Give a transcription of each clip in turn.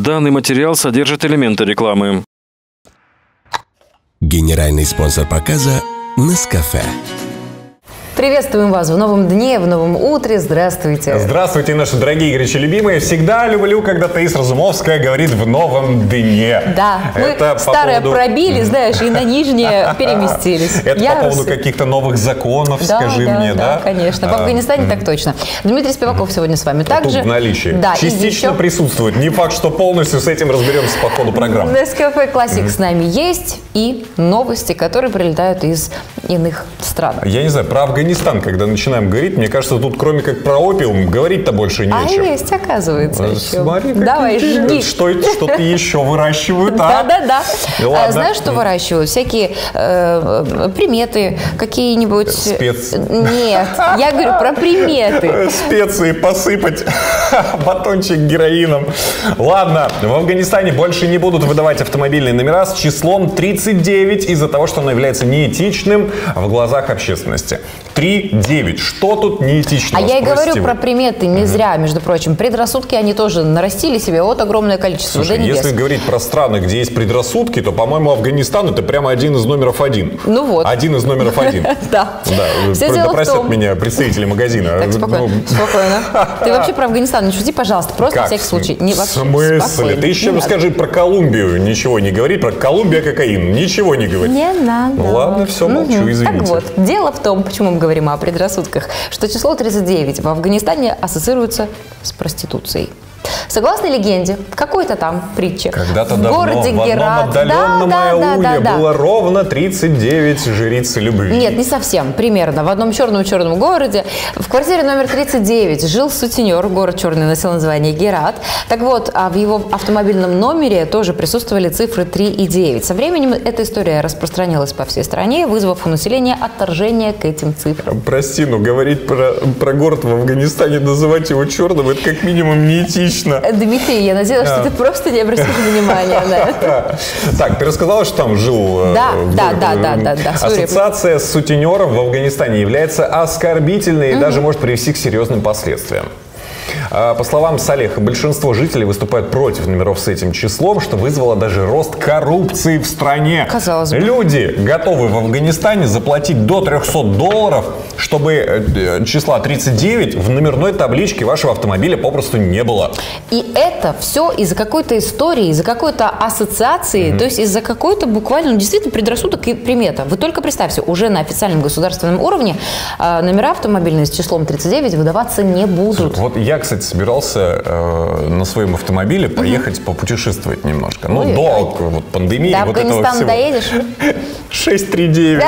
Данный материал содержит элементы рекламы. Генеральный спонсор показа «Нескафе». Приветствуем вас в новом дне, в новом утре. Здравствуйте. Здравствуйте, наши дорогие и горячо любимые. Всегда люблю, когда Таис Разумовская говорит «в новом дне». Да, это мы старое пробили, знаешь, и на нижнее переместились. Это по поводу каких-то новых законов, скажи мне, да? Да, конечно. В Афганистане так точно. Дмитрий Спиваков сегодня с вами также. Тут в наличии. Да, частично присутствует. Не факт, что полностью с этим разберемся по ходу программы. Нескафе Классик с нами есть. И новости, которые прилетают из иных стран. Я не знаю, про Афганистан, когда начинаем говорить, мне кажется, тут кроме как про опиум, говорить-то больше нечего. А есть, оказывается. Смотри, давай, жги. Что-то еще выращивают, а? Да. Знаешь, что выращивают? Всякие приметы, какие-нибудь... Нет, я говорю про приметы. Специи посыпать, батончик героином. Ладно, в Афганистане больше не будут выдавать автомобильные номера с числом 39 из-за того, что оно является неэтичным в глазах общественности. 3-9. Что тут неэтичного? А я и говорю про приметы не зря, между прочим. Предрассудки они тоже нарастили себе вот огромное количество. Слушай, если говорить про страны, где есть предрассудки, то, по-моему, Афганистан это прямо один из номеров один. Ну вот. Один из номеров один. Да. Допросят меня представители магазина. Так, спокойно. Ты вообще про Афганистан не шути, пожалуйста. Просто на всякий случай. В смысле? Ты еще скажи про Колумбию. Ничего не говори. Про Колумбия кокаин. Ничего не говори. Не надо. Ладно, все, молчу, извините. Так вот, дело в том, почему мы говорим о предрассудках, что число 39 в Афганистане ассоциируется с проституцией. Согласно легенде, какой-то там притче, когда-то в давно, городе в одном отдаленном ауле было ровно 39 жриц любви. Нет, не совсем, примерно. В одном черном городе в квартире номер 39 жил сутенер, город черный носил название Герат. Так вот, а в его автомобильном номере тоже присутствовали цифры 3 и 9. Со временем эта история распространилась по всей стране, вызвав у населения отторжение к этим цифрам. Прости, но говорить про город в Афганистане, называть его черным, это как минимум неэтично. Дмитрий, я надеялась, что ты просто не обратишь внимания на это. Так, ты рассказала, что там жил... Да. Ассоциация с сутенером в Афганистане является оскорбительной и даже может привести к серьезным последствиям. По словам Салеха, большинство жителей выступают против номеров с этим числом, что вызвало даже рост коррупции в стране. Казалось бы. Люди готовы в Афганистане заплатить до $300, чтобы числа 39 в номерной табличке вашего автомобиля попросту не было. И это все из-за какой-то истории, из-за какой-то ассоциации, то есть из-за какой-то буквально, действительно, предрассудок и примета. Вы только представьте, уже на официальном государственном уровне номера автомобильные с числом 39 выдаваться не будут. Вот я, кстати, собирался на своем автомобиле поехать попутешествовать немножко. Ну, до пандемии. До Афганистана доедешь? 639.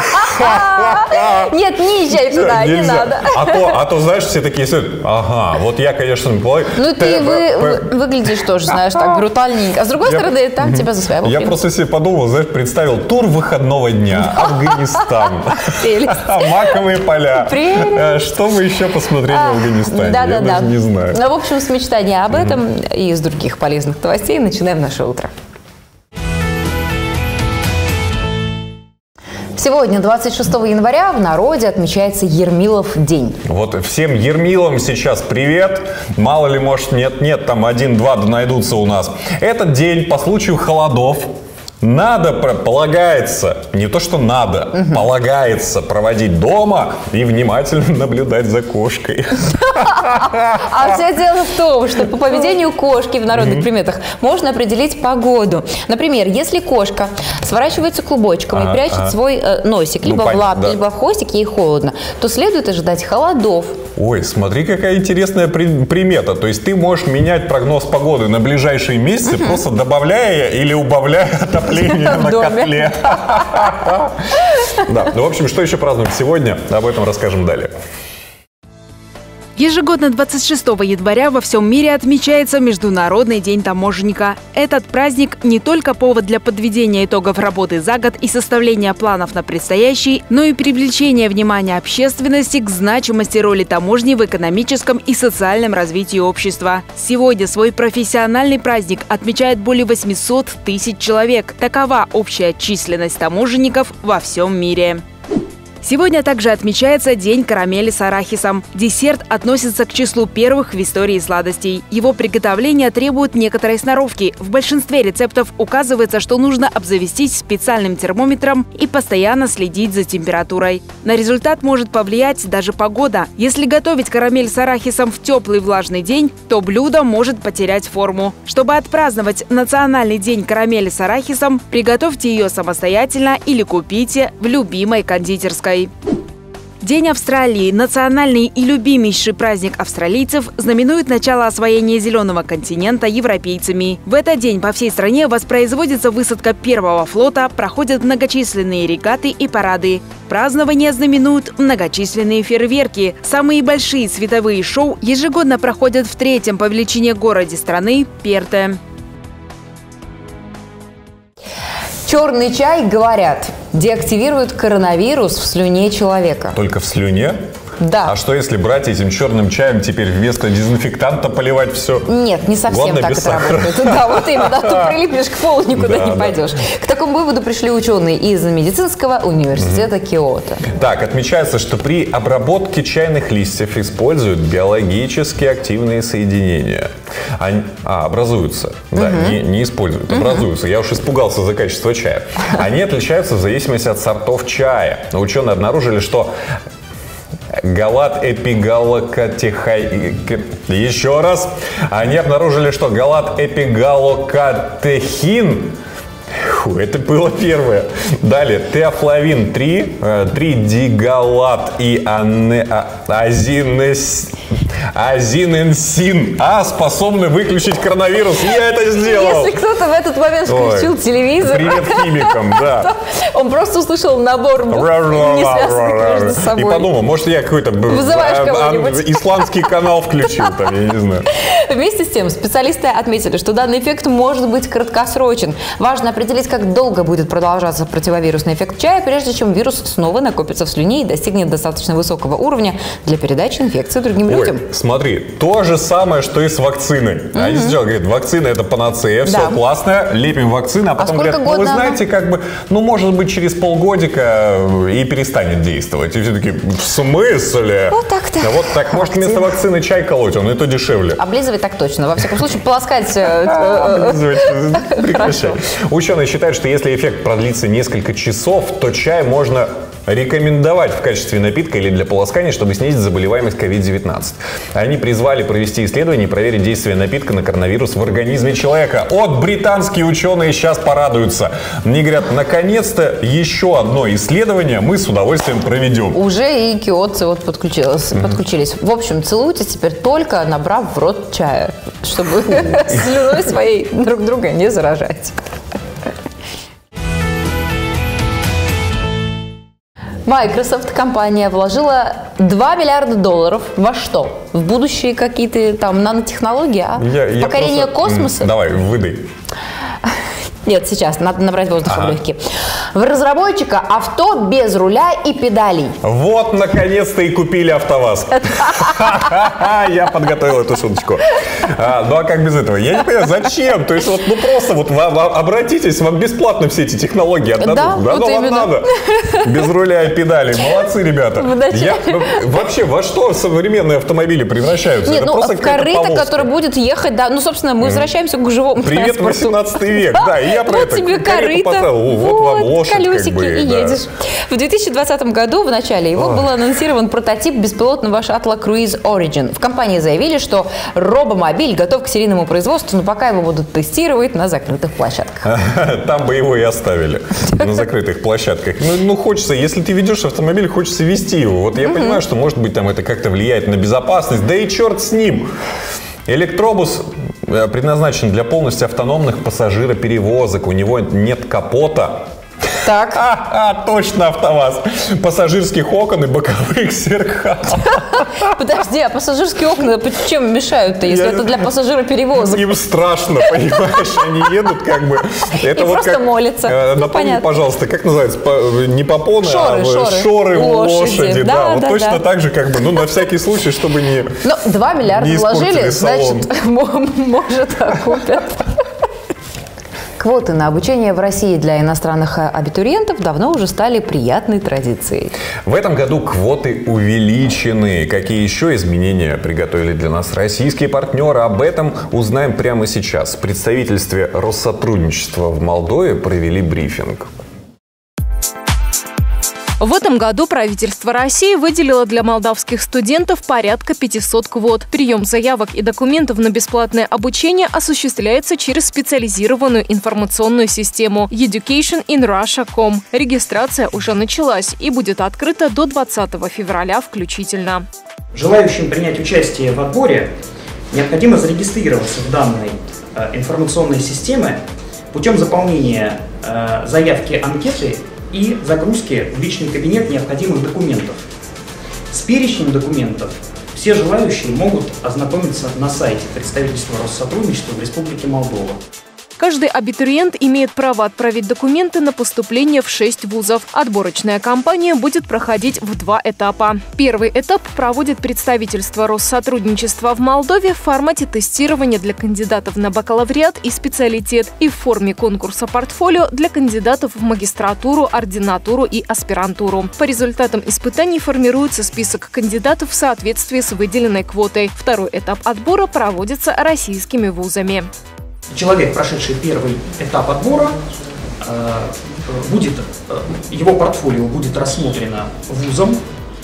Нет, не езжай туда, не надо. А то, знаешь, все такие сидят, ага, вот я, конечно, ну, ты выглядишь тоже, знаешь, так брутальненько. А с другой стороны, там тебя засваивал. Я просто себе подумал, знаешь, представил тур выходного дня. Афганистан. Маковые поля. Что мы еще посмотрели в Афганистане? Я даже не знаю. Ну, в общем, с мечтания об этом и из других полезных новостей начинаем наше утро. Сегодня, 26 января, в народе отмечается Ермилов день. Вот всем Ермилам сейчас привет. Мало ли, может, нет, там 1-2 да найдутся у нас. Этот день по случаю холодов полагается, не то что надо, полагается проводить дома и внимательно наблюдать за кошкой. А все дело в том, что по поведению кошки в народных приметах можно определить погоду. Например, если кошка сворачивается клубочком и прячет свой носик либо в лапе, либо в хвостик, ей холодно, то следует ожидать холодов. Ой, смотри, какая интересная примета. То есть ты можешь менять прогноз погоды на ближайшие месяцы, просто добавляя или убавляя отопление на котле. Да, ну, в общем, что еще празднуем сегодня, об этом расскажем далее. Ежегодно 26 января во всем мире отмечается Международный день таможенника. Этот праздник не только повод для подведения итогов работы за год и составления планов на предстоящий, но и привлечения внимания общественности к значимости роли таможни в экономическом и социальном развитии общества. Сегодня свой профессиональный праздник отмечает более 800 тысяч человек. Такова общая численность таможенников во всем мире. Сегодня также отмечается День карамели с арахисом. Десерт относится к числу первых в истории сладостей. Его приготовление требует некоторой сноровки. В большинстве рецептов указывается, что нужно обзавестись специальным термометром и постоянно следить за температурой. На результат может повлиять даже погода. Если готовить карамель с арахисом в теплый влажный день, то блюдо может потерять форму. Чтобы отпраздновать Национальный день карамели с арахисом, приготовьте ее самостоятельно или купите в любимой кондитерской. День Австралии – национальный и любимейший праздник австралийцев, знаменует начало освоения зеленого континента европейцами. В этот день по всей стране воспроизводится высадка первого флота, проходят многочисленные регаты и парады. Празднование знаменуют многочисленные фейерверки. Самые большие световые шоу ежегодно проходят в третьем по величине городе страны – Перте. Черный чай, говорят, деактивирует коронавирус в слюне человека. Только в слюне? Да. А что если брать этим черным чаем теперь вместо дезинфектанта поливать все? Нет, не совсем. Главное, так без это сахара. работает. Да, вот именно. А то прилипнешь к полу, никуда Да, не да. пойдешь. К такому выводу пришли ученые из медицинского университета Киото. Так, отмечается, что при обработке чайных листьев используют биологически активные соединения. Они образуются. Да, не используют, образуются. Я уж испугался за качество чая. Они отличаются в зависимости от сортов чая. Но ученые обнаружили, что галат-эпигалокатехин. Еще раз. Они обнаружили, что галат-эпигалокатехин. Это было первое. Далее. Теофлавин 3, 3-дигалат и азиненсин способны выключить коронавирус. Я это сделал. Если кто-то в этот момент включил телевизор, Привет химикам, да. он просто услышал набор букв, не связанных между собой. И подумал, может, я какой-то Вызываешь кого-нибудь. исландский канал включил, там, я не знаю. Вместе с тем, специалисты отметили, что данный эффект может быть краткосрочен. Важно определить, как долго будет продолжаться противовирусный эффект чая, прежде чем вирус снова накопится в слюне и достигнет достаточно высокого уровня для передачи инфекции другим людям. Смотри, то же самое, что и с вакциной. Они сначала говорят, вакцина это панацея, все классно, лепим вакцину, а потом говорят, ну вы знаете, как бы, ну может быть через полгодика и перестанет действовать. И все такие, в смысле? Вот так-то. Да вот так, может вместо вакцины чай колоть, он это дешевле. Облизывать так точно. Во всяком случае, полоскать... Прекращай. Ученые считают, что если эффект продлится несколько часов, то чай можно рекомендовать в качестве напитка или для полоскания, чтобы снизить заболеваемость COVID-19. Они призвали провести исследование и проверить действие напитка на коронавирус в организме человека. Вот британские ученые сейчас порадуются. Они говорят, наконец-то еще одно исследование мы с удовольствием проведем. Уже и киотцы вот подключились. В общем, целуйтесь теперь только набрав в рот чая, чтобы слюной своей друг друга не заражать. Microsoft, компания, вложила $2 миллиарда во что? В будущие какие-то там нанотехнологии, покорение космоса? Давай, выдай. Нет, сейчас, надо набрать воздуха в легкие. В разработчика авто без руля и педалей. Вот, наконец-то и купили АвтоВАЗ. Я подготовил эту шуточку. Ну, а как без этого? Я не понимаю, зачем? То есть, вот, ну, просто вот обратитесь, вам бесплатно все эти технологии отдадут. Да, вот вам именно. надо. Без руля и педалей. Молодцы, ребята. Вообще, во что современные автомобили превращаются? Нет, Это ну, просто в корыто, повозка. который будет ехать, да. Ну, собственно, мы возвращаемся к живому Привет, транспорту. 18 век. Да, и я про Вот это. тебе Карету корыто, поставил. Вот вам лошадь, колесики, как бы, и да. едешь. В 2020 году, в начале его, был анонсирован прототип беспилотного шаттла Cruise Origin. В компании заявили, что робомобиль готов к серийному производству, но пока его будут тестировать на закрытых площадках. Там бы его и оставили на закрытых площадках. Ну, хочется, если ты ведешь автомобиль, хочется вести его. Вот я понимаю, что, может быть, там это как-то влияет на безопасность, да и черт с ним. Электробус предназначен для полностью автономных пассажироперевозок. У него нет капота. Так. Точно АвтоВАЗ. Пассажирских окон и боковых зеркал. Подожди, а пассажирские окна чем мешают-то, если это для пассажироперевозок? Им страшно, понимаешь? Они едут как бы... Это И просто молятся. Напомни, Понятно. пожалуйста, как называется? Не попоны, Шоры у лошади. Да, Да, вот да, точно да. так же, как бы, ну, на всякий случай, чтобы не... Ну, 2 миллиарда Не испортили вложили, салон. значит, может, окупят. Квоты на обучение в России для иностранных абитуриентов давно уже стали приятной традицией. В этом году квоты увеличены. Какие еще изменения приготовили для нас российские партнеры? Об этом узнаем прямо сейчас. В представительстве Россотрудничества в Молдове провели брифинг. В этом году правительство России выделило для молдавских студентов порядка 500 квот. Прием заявок и документов на бесплатное обучение осуществляется через специализированную информационную систему educationinrussia.com. Регистрация уже началась и будет открыта до 20 февраля включительно. Желающим принять участие в отборе необходимо зарегистрироваться в данной информационной системе путем заполнения заявки анкеты и загрузки в личный кабинет необходимых документов. С перечнем документов все желающие могут ознакомиться на сайте представительства Россотрудничества в Республике Молдова. Каждый абитуриент имеет право отправить документы на поступление в 6 вузов. Отборочная кампания будет проходить в 2 этапа. Первый этап проводит представительство Россотрудничества в Молдове в формате тестирования для кандидатов на бакалавриат и специалитет и в форме конкурса портфолио для кандидатов в магистратуру, ординатуру и аспирантуру. По результатам испытаний формируется список кандидатов в соответствии с выделенной квотой. Второй этап отбора проводится российскими вузами. Человек, прошедший первый этап отбора, его портфолио будет рассмотрено вузом,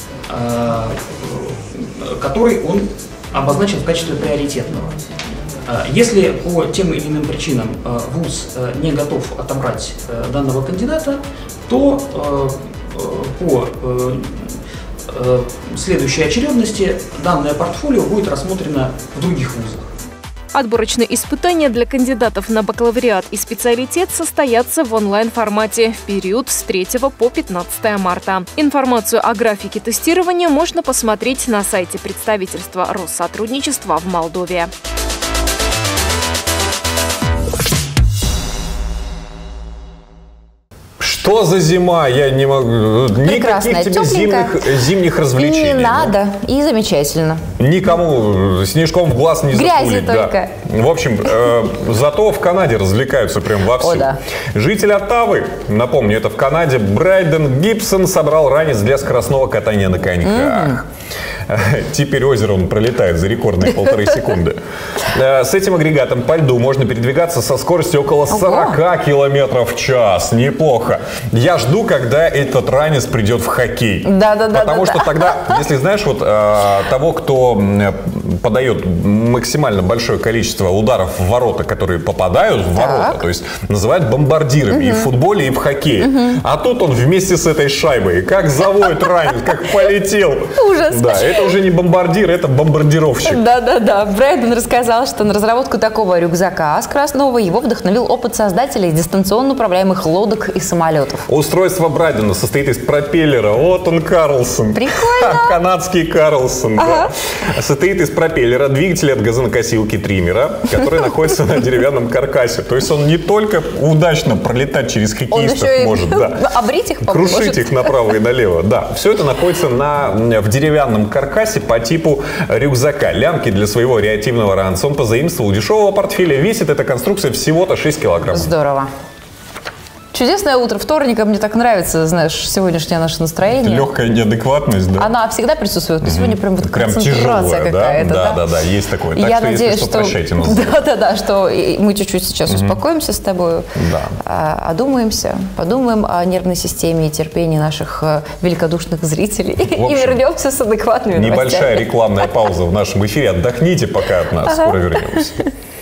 который он обозначил в качестве приоритетного. Если по тем или иным причинам вуз не готов отобрать данного кандидата, то по следующей очередности данное портфолио будет рассмотрено в других вузах. Отборочные испытания для кандидатов на бакалавриат и специалитет состоятся в онлайн-формате в период с 3 по 15 марта. Информацию о графике тестирования можно посмотреть на сайте представительства Россотрудничества в Молдове. Что за зима? Я не могу. Прекрасная, никаких тебе зимних развлечений. И не надо, и замечательно. Никому снежком в глаз не грязи запулить. только. Да. В общем, зато в Канаде развлекаются прям вовсю. О, да. Житель Оттавы, напомню, это в Канаде, Брайден Гибсон собрал ранец для скоростного катания на коньках. Теперь озеро он пролетает за рекордные 1,5 секунды. С этим агрегатом по льду можно передвигаться со скоростью около 40 километров в час. Неплохо. Я жду, когда этот ранец придет в хоккей. Потому что тогда, если знаешь, вот того, кто подает максимально большое количество ударов в ворота, которые попадают в ворота, то есть называют бомбардирами и в футболе, и в хоккее. А тут он вместе с этой шайбой, как заводит ранец, как полетел. Ужас. Да, это уже не бомбардир, это бомбардировщик. Да. Брайден рассказал, что на разработку такого рюкзака скоростного его вдохновил опыт создателей дистанционно управляемых лодок и самолетов. Устройство Брайдена состоит из пропеллера. Вот он, Карлсон. Прикольно. Канадский Карлсон. Да. Состоит из пропеллера, двигателя от газонокосилки триммера, который находится на деревянном каркасе. То есть он не только удачно пролетать через хоккеистов может, обрить их крушить их направо и налево. Да, все это находится в деревянном каркасе по типу рюкзака. Лямки для своего реактивного ранца он позаимствовал у дешевого портфеля. Весит эта конструкция всего-то 6 килограммов. Здорово. Чудесное утро вторника. Мне так нравится, знаешь, сегодняшнее наше настроение. Легкая неадекватность, да? Она всегда присутствует, но сегодня прям вот концентрация какая-то. Да, есть такое. Так я что, надеюсь, если что, прощайте нас. Да, что мы чуть-чуть сейчас успокоимся с тобой, одумаемся, подумаем о нервной системе и терпении наших великодушных зрителей и вернемся с адекватными новостями. Небольшая рекламная пауза в нашем эфире. Отдохните пока от нас. Скоро вернемся.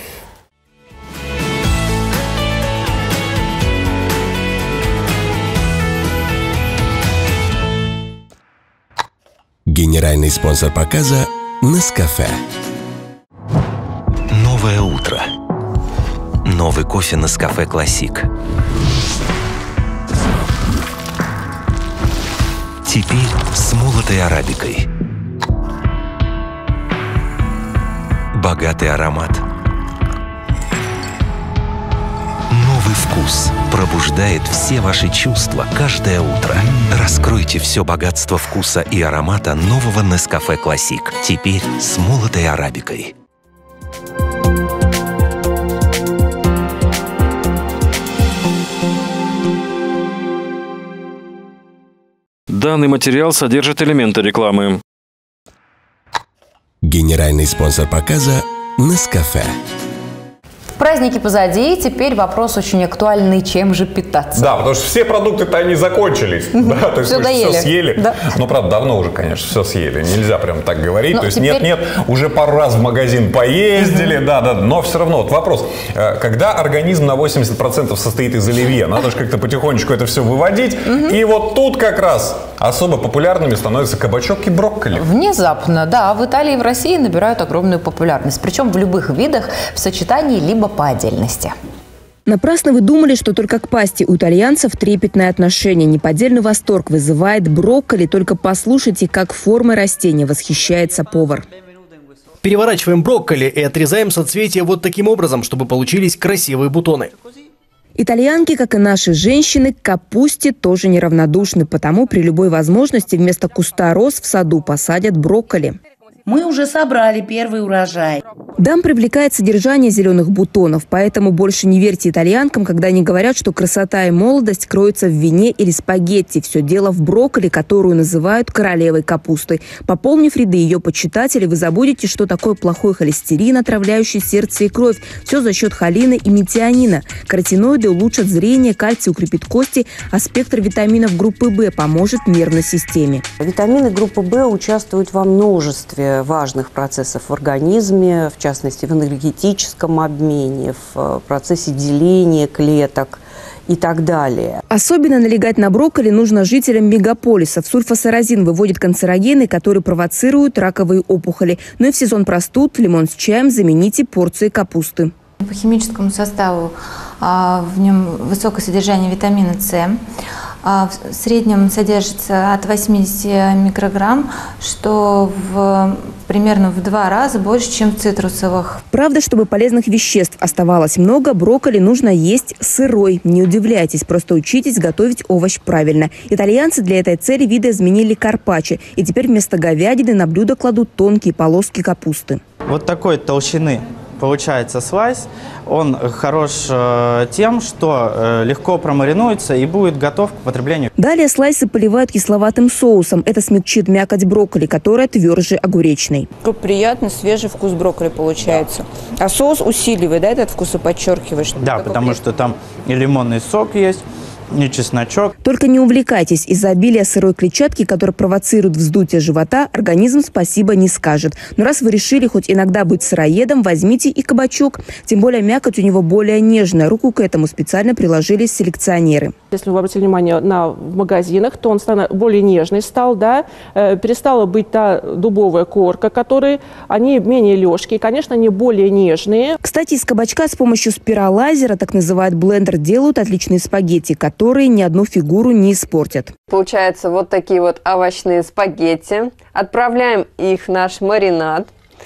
Генеральный спонсор показа Нескафе. Новое утро. Новый кофе Нескафе Классик. Теперь с молотой арабикой. Богатый аромат. Новый вкус пробуждает все ваши чувства каждое утро. Раскройте все богатство вкуса и аромата нового Нескафе Классик. Теперь с молотой арабикой. Данный материал содержит элементы рекламы. Генеральный спонсор показа «Нескафе». Праздники позади, теперь вопрос очень актуальный, чем же питаться. Да, потому что все продукты-то они закончились. Да, то есть все съели. Да. Ну, правда, давно уже, конечно, все съели. Нельзя прям так говорить. То есть нет, уже пару раз в магазин поездили, да, но все равно вот вопрос. Когда организм на 80% состоит из оливье, надо же как-то потихонечку это все выводить. И вот тут как раз особо популярными становятся кабачок и брокколи. Внезапно, да. В Италии и в России набирают огромную популярность. Причем в любых видах, в сочетании либо по отдельности. Напрасно вы думали, что только к пасте у итальянцев трепетное отношение. Неподдельный восторг вызывает брокколи. Только послушайте, как формой растения восхищается повар. Переворачиваем брокколи и отрезаем соцветия вот таким образом, чтобы получились красивые бутоны. Итальянки, как и наши женщины, к капусте тоже неравнодушны. Потому при любой возможности вместо куста роз в саду посадят брокколи. Мы уже собрали первый урожай. Дам привлекает содержание зеленых бутонов, поэтому больше не верьте итальянкам, когда они говорят, что красота и молодость кроются в вине или спагетти. Все дело в брокколи, которую называют королевой капустой. Пополнив ряды ее почитателей, вы забудете, что такое плохой холестерин, отравляющий сердце и кровь. Все за счет холина и метионина. Каротиноиды улучшат зрение, кальций укрепит кости, а спектр витаминов группы В поможет нервной системе. Витамины группы В участвуют во множестве важных процессов в организме, в частности, в энергетическом обмене, в процессе деления клеток и так далее. Особенно налегать на брокколи нужно жителям мегаполисов. Сульфасаразин выводит канцерогены, которые провоцируют раковые опухоли. Но и в сезон простуд лимон с чаем замените порцией капусты. По химическому составу в нем высокое содержание витамина С. В среднем содержится от 80 микрограмм, что примерно в 2 раза больше, чем в цитрусовых. Правда, чтобы полезных веществ оставалось много, брокколи нужно есть сырой. Не удивляйтесь, просто учитесь готовить овощ правильно. Итальянцы для этой цели видоизменили карпаччо. И теперь вместо говядины на блюдо кладут тонкие полоски капусты. Вот такой толщины получается слайс. Он хорош тем, что легко промаринуется и будет готов к потреблению. Далее слайсы поливают кисловатым соусом. Это смягчит мякоть брокколи, которая тверже огуречной. Такой приятный свежий вкус брокколи получается. А соус усиливает, да, этот вкус и подчеркивает? Да, потому что там и лимонный сок есть, и чесночок. Только не увлекайтесь. Из-за обилия сырой клетчатки, которая провоцирует вздутие живота, организм спасибо не скажет. Но раз вы решили хоть иногда быть сыроедом, возьмите и кабачок. Тем более мякоть у него более нежная. Руку к этому специально приложили селекционеры. Если вы обратили внимание в магазинах, то он более нежный стал, да? Перестала быть та дубовая корка, которые они менее легкие, конечно, они более нежные. Кстати, из кабачка с помощью спиралайзера, так называют блендер, делают отличные спагетти, которые ни одну фигуру не испортят. Получается вот такие вот овощные спагетти. Отправляем их в наш маринад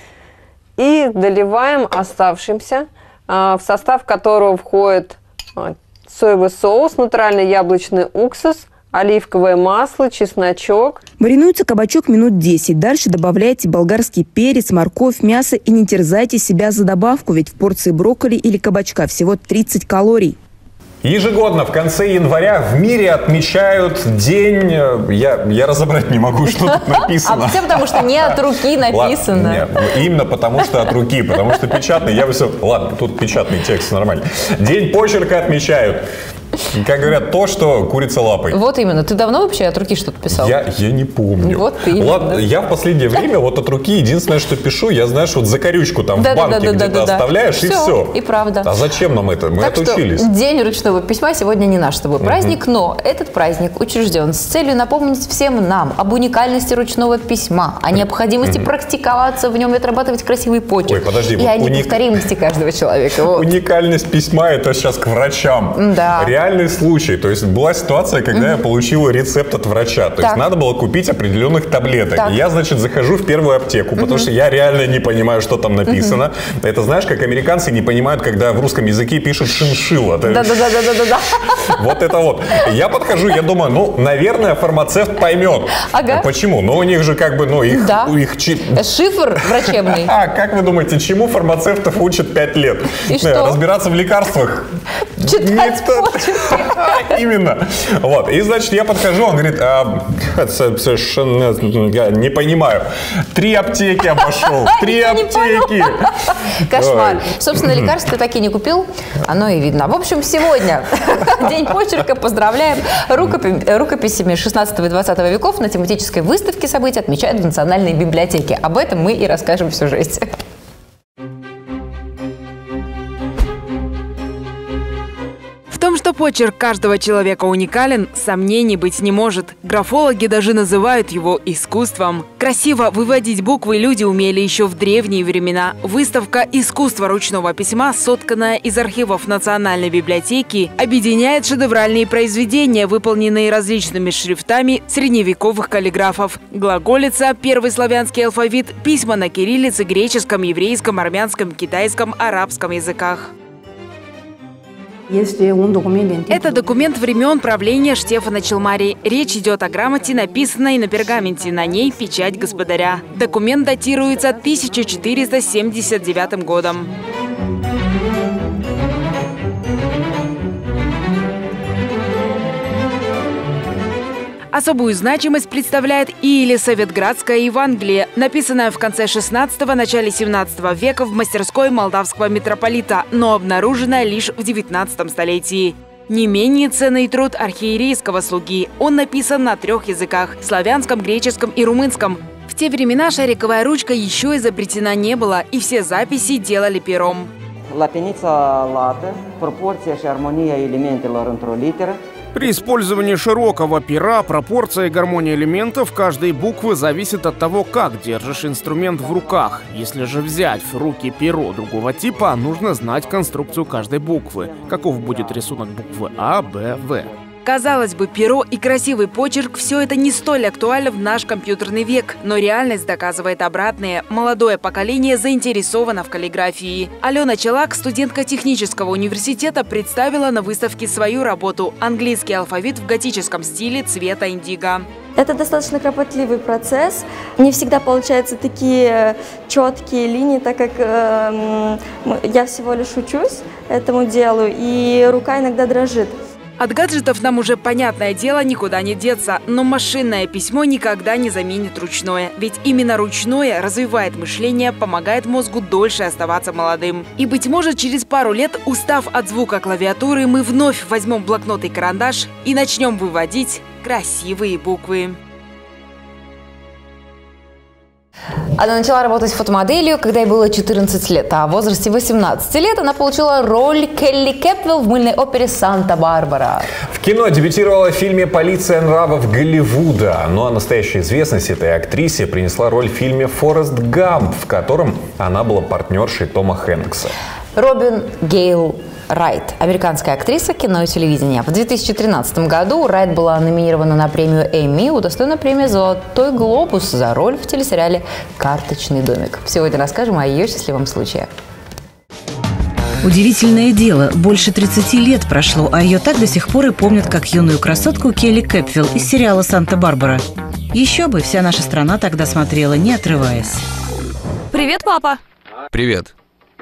и доливаем оставшимся, в состав которого входит соевый соус, натуральный яблочный уксус, оливковое масло, чесночок. Маринуется кабачок минут 10. Дальше добавляйте болгарский перец, морковь, мясо и не терзайте себя за добавку, ведь в порции брокколи или кабачка всего 30 калорий. Ежегодно в конце января в мире отмечают день... Я разобрать не могу, что тут написано. А все потому, что не от руки написано. Нет, именно потому, что от руки. Потому что печатный, я бы все... Ладно, тут печатный текст нормально. День почерка отмечают. Как говорят, то, что курица лапой. Вот именно. Ты давно вообще от руки что-то писал? Я не помню. Вот именно. Ладно, я в последнее время вот от руки единственное, что пишу, я, знаешь, вот закорючку там в банке где-то оставляешь, и все. И правда. А зачем нам это? Мы отучились. День ручного письма сегодня не наш с тобой праздник, но этот праздник учрежден с целью напомнить всем нам об уникальности ручного письма, о необходимости практиковаться в нем и отрабатывать красивый почерк. Ой, подожди, и о неповторимости каждого человека. Вот. Уникальность письма — это сейчас к врачам. Да. Реальный случай. То есть была ситуация, когда я получила рецепт от врача. То есть надо было купить определенных таблеток. И я, значит, захожу в первую аптеку, потому что я реально не понимаю, что там написано. Это знаешь, как американцы не понимают, когда в русском языке пишут шиншилла. Да. Вот это вот. Я подхожу, я думаю, ну, наверное, фармацевт поймет. Ага. Почему? Ну, у них же как бы, ну, их... Шифр врачебный. А как вы думаете, чему фармацевтов учат 5 лет? И что? Разбираться в лекарствах? Читать почерк. Именно. Вот. И, значит, я подхожу, он говорит, совершенно, я не понимаю. 3 аптеки обошел. 3 аптеки. Кошмар. Собственно, лекарств ты так и не купил, оно и видно. В общем, сегодня День почерка. Поздравляем. Рукописями 16 и 20 веков на тематической выставке событий отмечают в Национальной библиотеке. Об этом мы и расскажем в сюжете. В том, что почерк каждого человека уникален, сомнений быть не может. Графологи даже называют его искусством. Красиво выводить буквы люди умели еще в древние времена. Выставка «Искусство ручного письма», сотканная из архивов Национальной библиотеки, объединяет шедевральные произведения, выполненные различными шрифтами средневековых каллиграфов. Глаголица, первый славянский алфавит, письма на кириллице, греческом, еврейском, армянском, китайском, арабском языках. Это документ времен правления Штефана Челмари. Речь идет о грамоте, написанной на пергаменте. На ней печать господаря. Документ датируется 1479 годом. Особую значимость представляет и Елисаветградское Евангелие, написанное в конце 16-го, начале 17 века в мастерской молдавского митрополита, но обнаруженное лишь в 19 столетии. Не менее ценный труд архиерейского слуги. Он написан на 3 языках – славянском, греческом и румынском. В те времена шариковая ручка еще изобретена не была, и все записи делали пером. Latinița lată, proporția și armonia elementelor într-o literă. При использовании широкого пера пропорция и гармония элементов каждой буквы зависит от того, как держишь инструмент в руках. Если же взять в руки перо другого типа, нужно знать конструкцию каждой буквы. Каков будет рисунок буквы А, Б, В. Казалось бы, перо и красивый почерк – все это не столь актуально в наш компьютерный век. Но реальность доказывает обратное. Молодое поколение заинтересовано в каллиграфии. Алена Челак, студентка технического университета, представила на выставке свою работу «Английский алфавит в готическом стиле цвета индиго». Это достаточно кропотливый процесс. Не всегда получаются такие четкие линии, так как я всего лишь учусь этому делу, и рука иногда дрожит. От гаджетов нам уже, понятное дело, никуда не деться, но машинное письмо никогда не заменит ручное. Ведь именно ручное развивает мышление, помогает мозгу дольше оставаться молодым. И, быть может, через пару лет, устав от звука клавиатуры, мы вновь возьмем блокнот и карандаш и начнем выводить красивые буквы. Она начала работать фотомоделью, когда ей было 14 лет, а в возрасте 18 лет она получила роль Келли Кэпвелл в мыльной опере «Санта-Барбара». В кино дебютировала в фильме «Полиция нравов Голливуда». Ну а настоящая известность этой актрисе принесла роль в фильме «Форест Гамп», в котором она была партнершей Тома Хэнкса. Робин Гейл Райт, американская актриса кино и телевидения. В 2013 году Райт была номинирована на премию Эмми, удостоена премии «Золотой глобус» за роль в телесериале «Карточный домик». Сегодня расскажем о ее счастливом случае. Удивительное дело, больше 30 лет прошло, а ее так до сих пор и помнят как юную красотку Келли Кэпвелл из сериала «Санта-Барбара». Еще бы, вся наша страна тогда смотрела, не отрываясь. Привет, папа. Привет.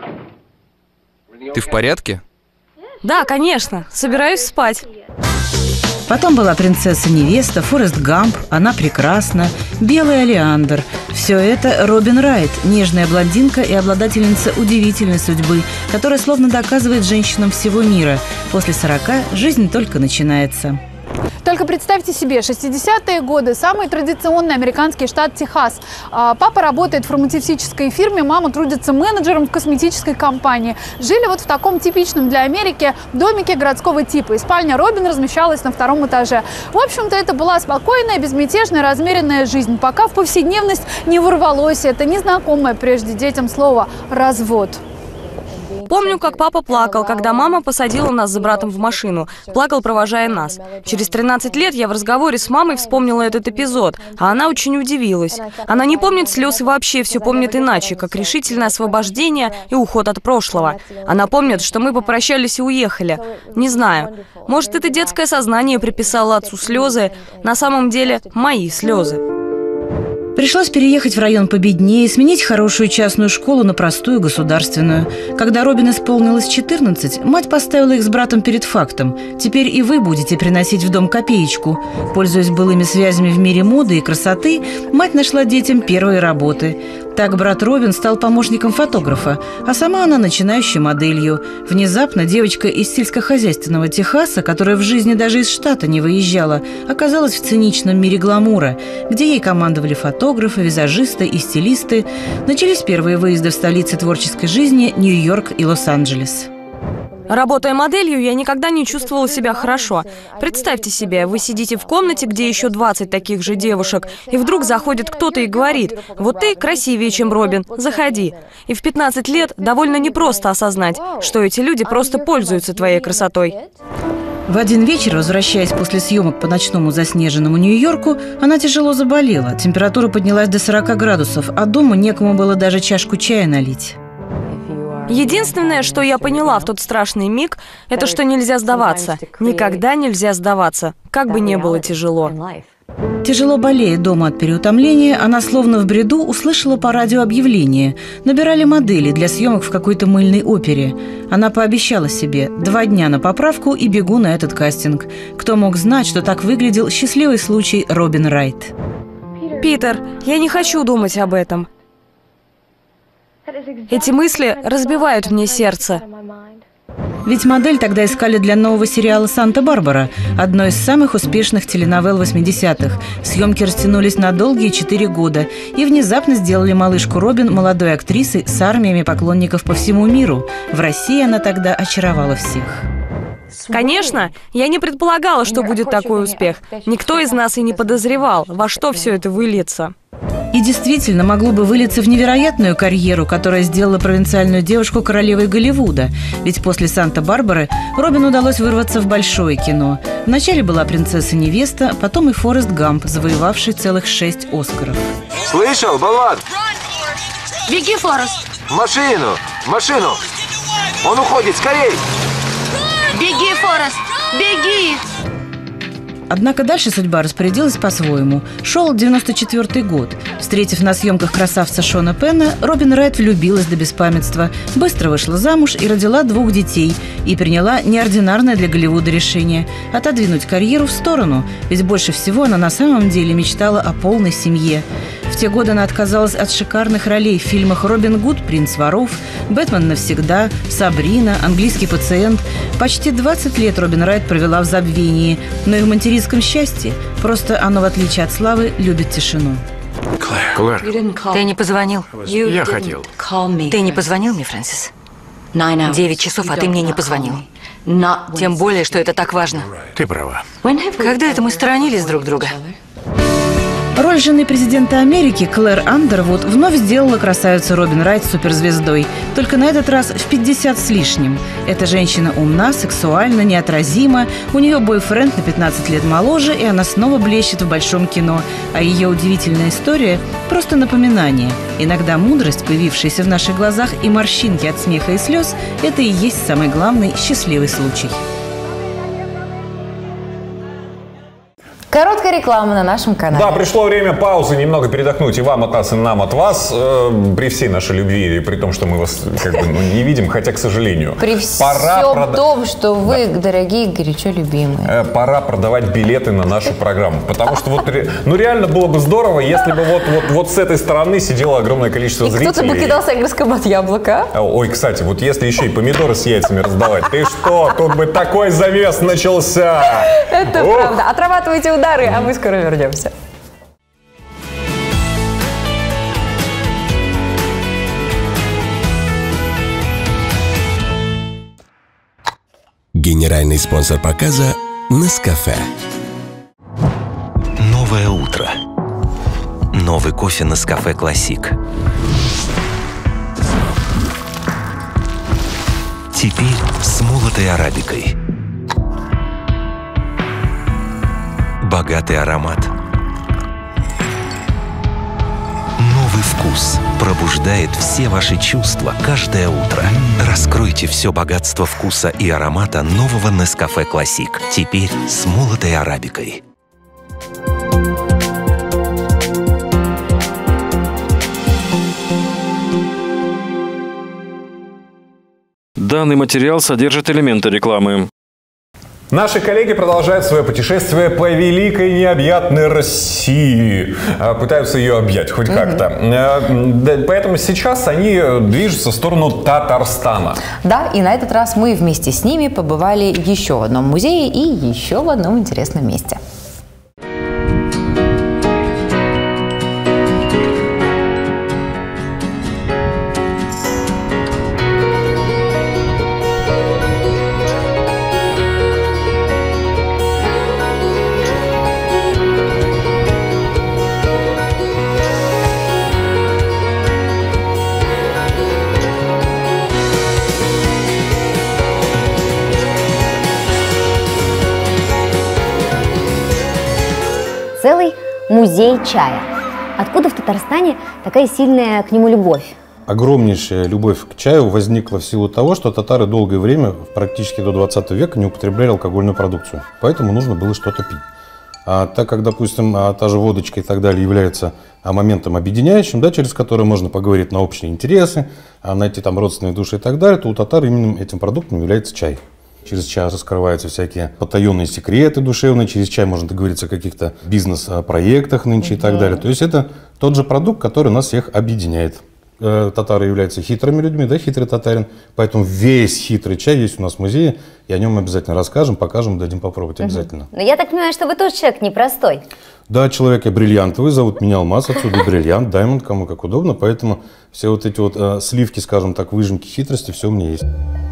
Ты в порядке? Да, конечно. Собираюсь спать. Потом была принцесса-невеста, Форест Гамп, она прекрасна, белый олеандр. Все это Робин Райт, нежная блондинка и обладательница удивительной судьбы, которая словно доказывает женщинам всего мира. После 40 жизнь только начинается. Только представьте себе, 60-е годы, самый традиционный американский штат Техас. Папа работает в фармацевтической фирме, мама трудится менеджером в косметической компании. Жили вот в таком типичном для Америки домике городского типа. И спальня Робин размещалась на 2-м этаже. В общем-то, это была спокойная, безмятежная, размеренная жизнь, пока в повседневность не ворвалось это незнакомое прежде детям слово «развод». Помню, как папа плакал, когда мама посадила нас с братом в машину. Плакал, провожая нас. Через 13 лет я в разговоре с мамой вспомнила этот эпизод, а она очень удивилась. Она не помнит слез и вообще все помнит иначе, как решительное освобождение и уход от прошлого. Она помнит, что мы попрощались и уехали. Не знаю. Может, это детское сознание приписало отцу слезы. На самом деле, мои слезы. Пришлось переехать в район победнее, сменить хорошую частную школу на простую государственную. Когда Робин исполнилось 14, мать поставила их с братом перед фактом. Теперь и вы будете приносить в дом копеечку. Пользуясь былыми связями в мире моды и красоты, мать нашла детям первые работы. Так брат Робин стал помощником фотографа, а сама она начинающей моделью. Внезапно девочка из сельскохозяйственного Техаса, которая в жизни даже из штата не выезжала, оказалась в циничном мире гламура, где ей командовали фотографы, визажисты и стилисты. Начались первые выезды в столице творческой жизни Нью-Йорк и Лос-Анджелес. Работая моделью, я никогда не чувствовала себя хорошо. Представьте себе, вы сидите в комнате, где еще 20 таких же девушек, и вдруг заходит кто-то и говорит: «Вот ты красивее, чем Робин, заходи». И в 15 лет довольно непросто осознать, что эти люди просто пользуются твоей красотой. В один вечер, возвращаясь после съемок по ночному заснеженному Нью-Йорку, она тяжело заболела. Температура поднялась до 40 градусов, а дома некому было даже чашку чая налить. Единственное, что я поняла в тот страшный миг, это что нельзя сдаваться. Никогда нельзя сдаваться, как бы ни было тяжело. Тяжело болея дома от переутомления, она словно в бреду услышала по радио объявление. Набирали модели для съемок в какой-то мыльной опере. Она пообещала себе: 2 дня на поправку и бегу на этот кастинг. Кто мог знать, что так выглядел счастливый случай Робин Райт? Питер, я не хочу думать об этом. Эти мысли разбивают мне сердце. Ведь модель тогда искали для нового сериала «Санта-Барбара», одной из самых успешных теленовелл 80-х. Съемки растянулись на долгие 4 года и внезапно сделали малышку Робин молодой актрисой с армиями поклонников по всему миру. В России она тогда очаровала всех. Конечно, я не предполагала, что будет такой успех. Никто из нас и не подозревал, во что все это выльется. И действительно могло бы вылиться в невероятную карьеру, которая сделала провинциальную девушку королевой Голливуда. Ведь после «Санта-Барбары» Робин удалось вырваться в большое кино. Вначале была «Принцесса-невеста», потом и «Форест Гамп», завоевавший целых 6 «Оскаров». Слышал, Балат? Беги, Форест! Машину! Машину! Он уходит, скорей! Беги, Форест! Беги! Однако дальше судьба распорядилась по-своему. Шел 94-й год. Встретив на съемках красавца Шона Пенна, Робин Райт влюбилась до беспамятства, быстро вышла замуж и родила 2 детей. И приняла неординарное для Голливуда решение – отодвинуть карьеру в сторону. Ведь больше всего она на самом деле мечтала о полной семье. В те годы она отказалась от шикарных ролей в фильмах «Робин Гуд. Принц воров», «Бэтмен навсегда», «Сабрина», «Английский пациент». Почти 20 лет Робин Райт провела в забвении, но и в материнском счастье. Просто оно, в отличие от славы, любит тишину. Клэр, Ты не позвонил? я хотел. Ты не позвонил мне, Фрэнсис? 9 часов, а ты мне не позвонил. Тем более, что это так важно. Ты права. Когда это мы сторонились друг друга? Роль жены президента Америки Клэр Андервуд вновь сделала красавицу Робин Райт суперзвездой. Только на этот раз в 50 с лишним. Эта женщина умна, сексуальна, неотразима. У нее бойфренд на 15 лет моложе, и она снова блещет в большом кино. А ее удивительная история – просто напоминание. Иногда мудрость, появившаяся в наших глазах, и морщинки от смеха и слез – это и есть самый главный счастливый случай. Короткая реклама на нашем канале. Да, пришло время паузы, немного передохнуть и вам от нас, и нам от вас. При всей нашей любви, и при том, что мы вас как бы не видим, хотя, к сожалению. При всем том, что вы, дорогие, горячо любимые. Пора продавать билеты на нашу программу. Потому что вот, ну реально было бы здорово, если бы вот с этой стороны сидело огромное количество зрителей. Кто-то бы кидал сэкбиском от яблока. Ой, кстати, вот если еще и помидоры с яйцами раздавать, ты что, тут бы такой завес начался. Это правда. Отрабатывайте удары, а мы скоро вернемся. Генеральный спонсор показа Нескафе. Новое утро. Новый кофе Нескафе Классик. Теперь с молотой арабикой. Богатый аромат. Новый вкус пробуждает все ваши чувства каждое утро. Раскройте все богатство вкуса и аромата нового Нескафе Классик. Теперь с молотой арабикой. Данный материал содержит элементы рекламы. Наши коллеги продолжают свое путешествие по великой необъятной России. Пытаются ее объять хоть как-то. Поэтому сейчас они движутся в сторону Татарстана. Да, и на этот раз мы вместе с ними побывали еще в одном музее и еще в одном интересном месте. Целый музей чая. Откуда в Татарстане такая сильная к нему любовь? Огромнейшая любовь к чаю возникла в силу того, что татары долгое время, практически до 20 века, не употребляли алкогольную продукцию. Поэтому нужно было что-то пить. А так как, допустим, та же водочка и так далее является моментом объединяющим, да, через который можно поговорить на общие интересы, найти там родственные души и так далее, то у татар именно этим продуктом является чай. Через чай раскрываются всякие потаенные секреты душевные, через чай можно договориться о каких-то бизнес-проектах нынче и так далее. То есть это тот же продукт, который нас всех объединяет. Татары являются хитрыми людьми, да, хитрый татарин, поэтому весь хитрый чай есть у нас в музее, и о нем мы обязательно расскажем, покажем, дадим попробовать обязательно. Но я так понимаю, что вы тоже человек непростой. Да, человек я бриллиантовый, зовут меня Алмаз, отсюда бриллиант, даймонд, кому как удобно, поэтому все вот эти вот сливки, скажем так, выжимки хитрости, все у меня есть.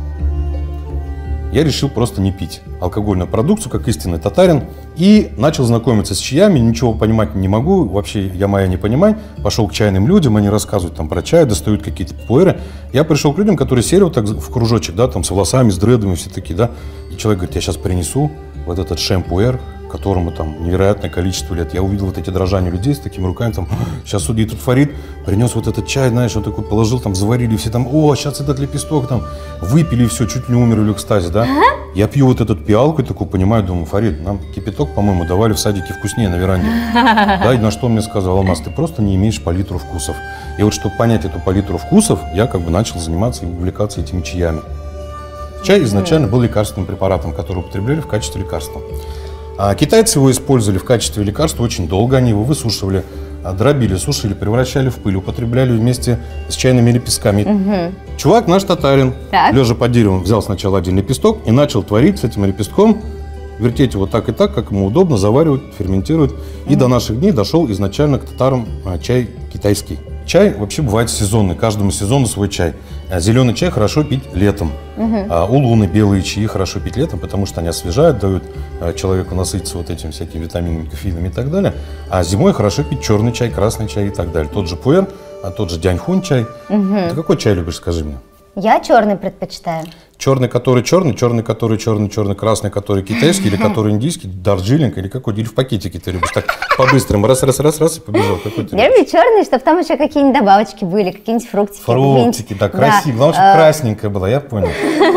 Я решил просто не пить алкогольную продукцию, как истинный татарин, и начал знакомиться с чаями, ничего понимать не могу, вообще я майя не понимаю. Пошел к чайным людям, они рассказывают там про чай, достают какие-то пуэры. Я пришел к людям, которые сели вот так в кружочек, да, там с волосами, с дредами, все такие, да. И человек говорит, я сейчас принесу вот этот шампуэр, которому там невероятное количество лет. Я увидел вот эти дрожания людей с такими руками, там, сейчас судья тут Фарид принес вот этот чай, знаешь, он такой положил, там, заварили, все там, о, сейчас этот лепесток, там, выпили, все, чуть ли не умерли в экстазе, да. Я пью вот эту пиалку и такой понимаю, думаю, Фарид, нам кипяток, по-моему, давали в садике вкуснее на веранде. Да, и на что он мне сказал, Алмаз, ты просто не имеешь палитру вкусов. И вот, чтобы понять эту палитру вкусов, я как бы начал заниматься и увлекаться этими чаями. Чай изначально был лекарственным препаратом, который употребляли в качестве лекарства. А китайцы его использовали в качестве лекарства очень долго, они его высушивали, дробили, сушили, превращали в пыль, употребляли вместе с чайными лепестками. Чувак наш татарин, лежа под деревом, взял сначала один лепесток и начал творить с этим лепестком, вертеть его так и так, как ему удобно, заваривать, ферментировать. И до наших дней дошел изначально к татарам чай китайский. Чай вообще бывает сезонный, каждому сезону свой чай. Зеленый чай хорошо пить летом. Улуны, белые чаи хорошо пить летом, потому что они освежают, дают человеку насытиться вот этими всякими витаминами, кофеинами и так далее. А зимой хорошо пить черный чай, красный чай и так далее. Тот же пуэр, тот же дяньхун чай. Ты какой чай любишь, скажи мне? Я черный предпочитаю. Черный, который черный, черный, который черный, черный, красный, который китайский, или который индийский, дарджилинг, или какой, или в пакетике ты любишь, так по-быстрому, раз, и побежал. Я люблю черный, чтобы там еще какие-нибудь добавочки были, какие-нибудь фруктики. Фруктики, да, красиво, главное, чтобы красненькая была, я понял.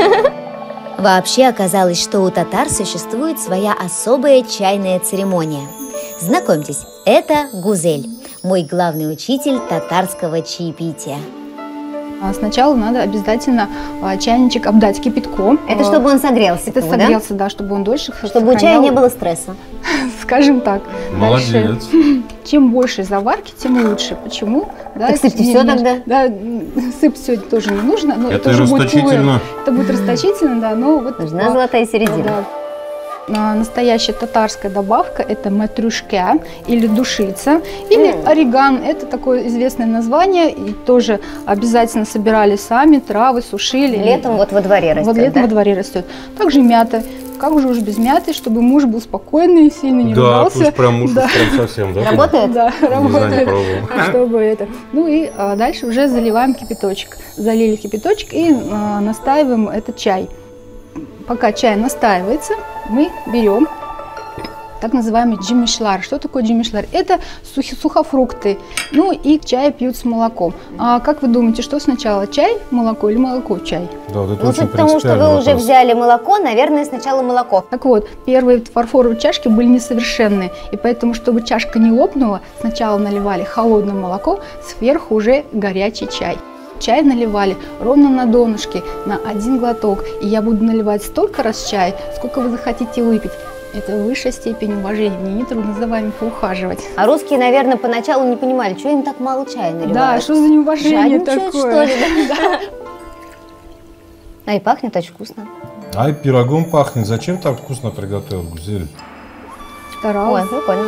Вообще оказалось, что у татар существует своя особая чайная церемония. Знакомьтесь, это гузель, мой главный учитель татарского чаепития. Сначала надо обязательно чайничек обдать кипятком. Это чтобы он согрелся? Это согрелся, да, чтобы он дольше Чтобы у чая не было стресса? Скажем так. Молодец. Дальше, чем больше заварки, тем лучше. Почему? Да, так сыпьте все тогда? Да, сыпь все тоже не нужно. Но это расточительно. Это будет расточительно, да. Но вот, нужна золотая середина. Да. Настоящая татарская добавка – это матрюшка или душица, или ореган. Это такое известное название, и тоже обязательно собирали сами, травы, сушили. Летом вот во дворе растет, летом во дворе растет. Также мята. Как же уж без мяты, чтобы муж был спокойный, сильно не ругался. Да, пусть прям муж прям совсем, да? Работает? Да, работает. Чтобы это. Ну и дальше уже заливаем кипяточек. Залили кипяточек и настаиваем этот чай. Пока чай настаивается, мы берем так называемый джимишлар. Что такое джимишлар? Это сухофрукты. Ну и чай пьют с молоком. А как вы думаете, что сначала, чай, молоко или молоко, чай? Да, это очень потому что вы уже взяли молоко, наверное, сначала молоко. Так вот, первые фарфоровые чашки были несовершенные. И поэтому, чтобы чашка не лопнула, сначала наливали холодное молоко, сверху уже горячий чай. чай наливали ровно на донышке, на 1 глоток. И я буду наливать столько раз чай, сколько вы захотите выпить. Это высшая степень уважения. Мне нетрудно за вами поухаживать. А русские, наверное, поначалу не понимали, что им так мало чая наливают. Да, что за неуважение такое? Что ли? Да? А и пахнет очень вкусно. Ай, пирогом пахнет. Зачем так вкусно приготовил, Гузель? Ой, прикольно.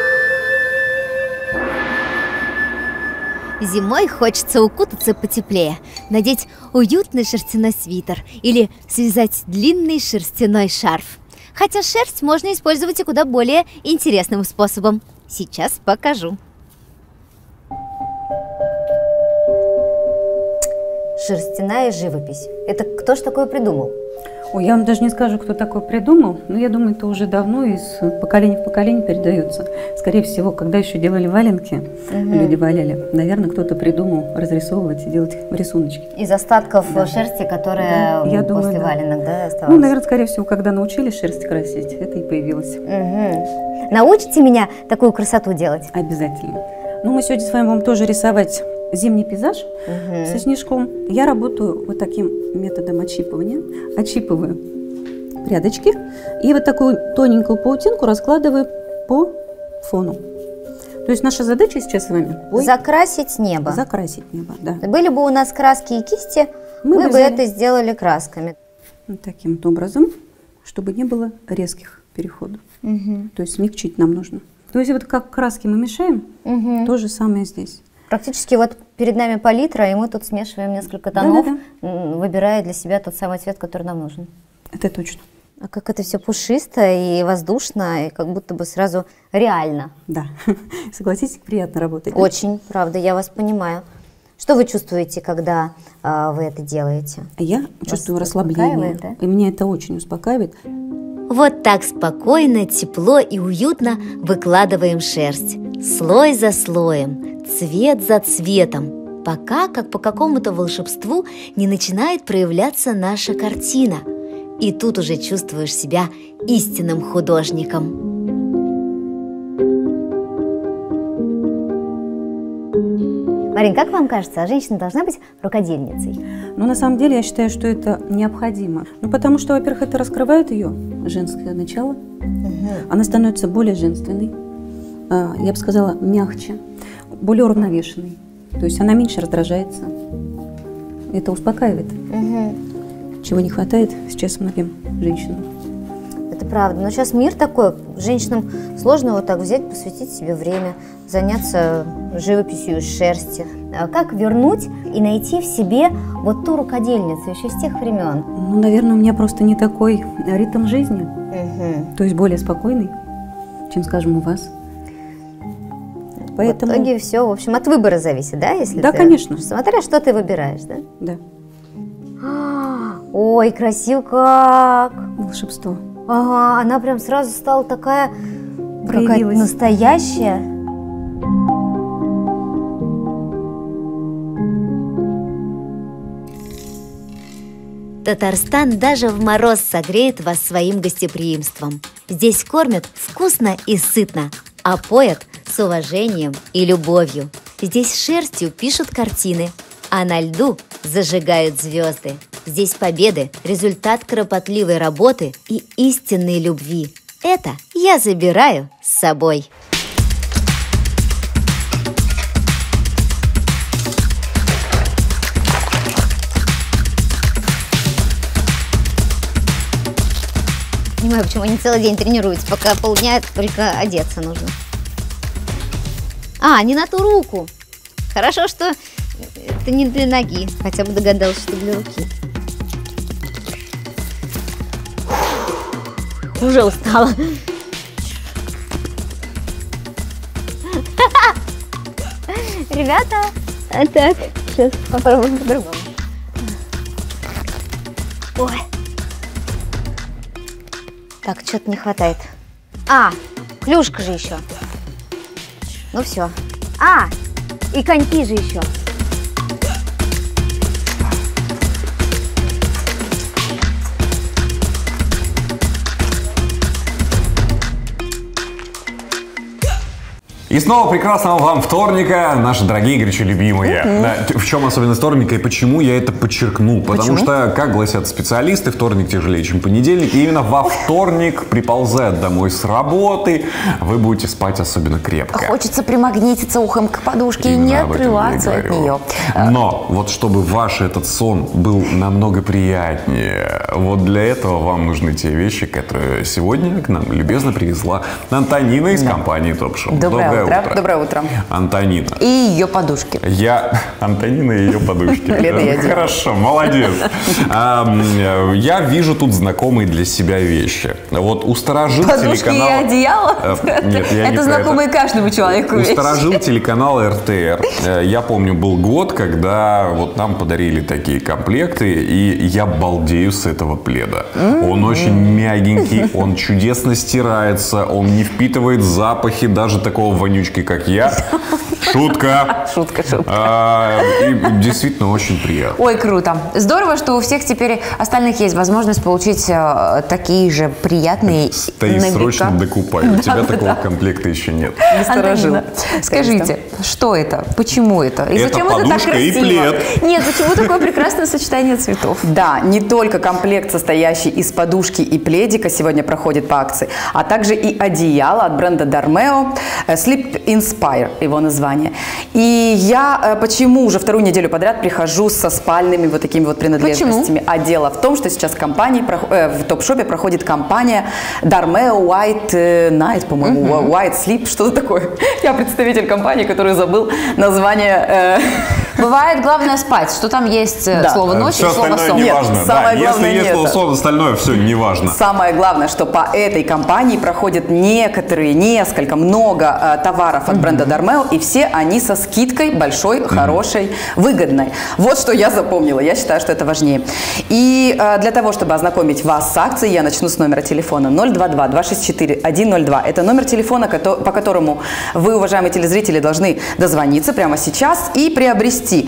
Зимой хочется укутаться потеплее, надеть уютный шерстяной свитер или связать длинный шерстяной шарф. Хотя шерсть можно использовать и куда более интересным способом. Сейчас покажу. Шерстяная живопись. Это кто ж такое придумал? Ой, я вам даже не скажу, кто такой придумал, но я думаю, это уже давно из поколения в поколение передается. Скорее всего, когда еще делали валенки, люди валяли, наверное, кто-то придумал разрисовывать и делать рисуночки. Из остатков шерсти, которая я после думаю, валенок, да, оставалась? Ну, наверное, скорее всего, когда научились шерсть красить, это и появилось. Научите меня такую красоту делать? Обязательно. Ну, мы сегодня с вами будем тоже рисовать зимний пейзаж со снежком. Я работаю вот таким методом отщипывания. Отщипываю прядочки и вот такую тоненькую паутинку раскладываю по фону. То есть наша задача сейчас с вами закрасить небо. Закрасить небо, да. Были бы у нас краски и кисти, мы бы это сделали красками. Вот таким вот образом, чтобы не было резких переходов. То есть смягчить нам нужно. То есть вот как краски мы мешаем, то же самое здесь. Практически вот перед нами палитра, и мы тут смешиваем несколько тонов, выбирая для себя тот самый цвет, который нам нужен. Это точно. А как это все пушисто и воздушно, и как будто бы сразу реально. Да, согласитесь, приятно работать. Очень, правда, я вас понимаю. Что вы чувствуете, когда вы это делаете? Я чувствую расслабление, да? И меня это очень успокаивает. Вот так спокойно, тепло и уютно выкладываем шерсть. Слой за слоем, цвет за цветом, пока, как по какому-то волшебству, не начинает проявляться наша картина. И тут уже чувствуешь себя истинным художником. Марин, как вам кажется, женщина должна быть рукодельницей? Ну, на самом деле, я считаю, что это необходимо. Ну, потому что, во-первых, это раскрывает ее женское начало. Она становится более женственной, я бы сказала, мягче, более уравновешенной. То есть она меньше раздражается. Это успокаивает. Чего не хватает сейчас многим женщинам. Это правда. Но сейчас мир такой, женщинам сложно вот так взять, посвятить себе время, заняться живописью из шерсти. Как вернуть и найти в себе вот ту рукодельницу еще с тех времен? Ну, наверное, у меня просто не такой ритм жизни, то есть более спокойный, чем, скажем, у вас. Поэтому... В итоге все, в общем, от выбора зависит, да? Если да, конечно. Смотря, что ты выбираешь, да? Да. Ой, красиво как! Волшебство. Ага, она прям сразу стала такая какая-то настоящая. Татарстан даже в мороз согреет вас своим гостеприимством. Здесь кормят вкусно и сытно, а поят с уважением и любовью. Здесь шерстью пишут картины, а на льду зажигают звезды. Здесь победы – результат кропотливой работы и истинной любви. Это я забираю с собой. Не понимаю, почему они целый день тренируются, пока полдня только одеться нужно. А, не на ту руку. Хорошо, что это не для ноги. Хотя бы догадалась, что для руки. Уже устала. Ребята, так, сейчас попробуем по-другому. Ой. Так, что-то не хватает. А, клюшка же еще. Ну все. А, и коньки же еще. И снова прекрасного вам вторника, наши дорогие, горячо любимые. Да, в чем особенность вторника и почему я это подчеркнул? Потому что, как гласят специалисты, вторник тяжелее, чем понедельник. И именно во вторник, приползая домой с работы, вы будете спать особенно крепко. Хочется примагнититься ухом к подушке и не отрываться от нее. Но вот чтобы ваш этот сон был намного приятнее, вот для этого вам нужны те вещи, которые сегодня к нам любезно привезла Антонина из компании Top Shop. Доброе утро. Доброе утро. Антонина. И ее подушки. Антонина и ее подушки. Хорошо, молодец. Я вижу тут знакомые для себя вещи. Вот усторожил телеканал... Подушки и одеяло? Нет, я не это знакомые каждому человеку вещи. Усторожил телеканал РТР. Я помню, был год, когда вот нам подарили такие комплекты, и я балдею с этого пледа. Он очень мягенький, он чудесно стирается, он не впитывает запахи даже такого вонючки, как я. Шутка. Шутка. И действительно очень приятно. Ой, круто. Здорово, что у всех теперь остальных есть возможность получить такие же приятные Стои, срочно докупай. У тебя такого комплекта еще нет. Антонина, скажите, что это? Почему это? И зачем это так красиво? И плед. Нет, почему такое прекрасное сочетание цветов? Да, не только комплект, состоящий из подушки и пледика, сегодня проходит по акции, а также и одеяло от бренда Dormeo, Sleep Inspire, его название. И я почему уже вторую неделю подряд прихожу со спальными вот такими вот принадлежностями? Почему? А дело в том, что сейчас в Топ-шопе проходит кампания Dormeo White Night, по-моему, White Sleep, что-то такое. Я представитель компании, который забыл название. Бывает, главное спать, что там есть слово ночь и слово сон. Не важно. Да, если есть слово сон, остальное все не важно. Самое главное, что по этой компании проходят много товаров от бренда Dormeo, и все они со скидкой большой, хорошей, выгодной. Вот что я запомнила. Я считаю, что это важнее. И для того, чтобы ознакомить вас с акцией, я начну с номера телефона 022-264-102. Это номер телефона, по которому вы, уважаемые телезрители, должны дозвониться прямо сейчас и приобрести